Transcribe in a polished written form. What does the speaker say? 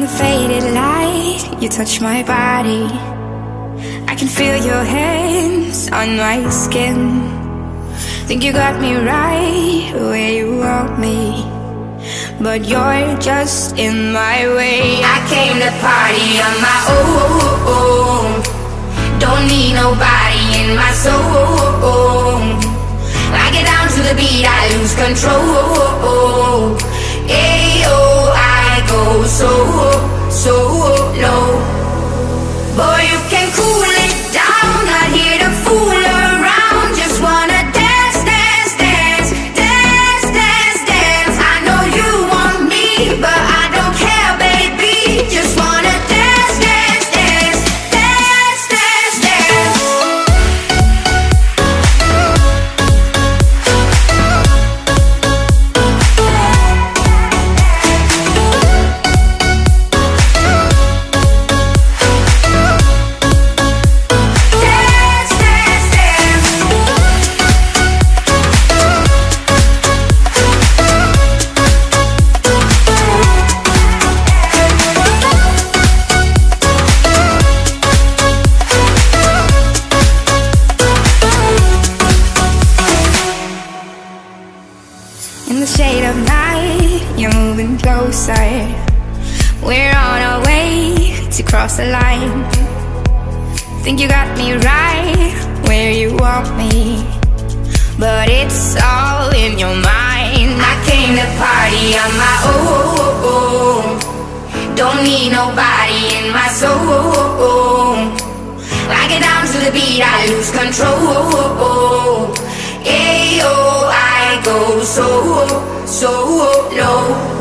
the faded light, you touch my body. I can feel your hands on my skin. Think you got me right where you want me, but you're just in my way. I came to party on my own. Don't need nobody in my soul. I get down to the beat, I lose control. Ayo, I go so low. Boy, you can cool it down, not here to fool around. Just wanna dance, dance, dance, dance, dance, dance. I know you want me, but I don't care, baby. Just wanna dance, dance, dance, dance, dance, dance. In the shade of night, you're moving closer. We're on our way to cross the line. Think you got me right where you want me, but it's all in your mind. I came to party on my own. Don't need nobody in my soul. I get down to the beat, I lose control. Ayo, I go so low.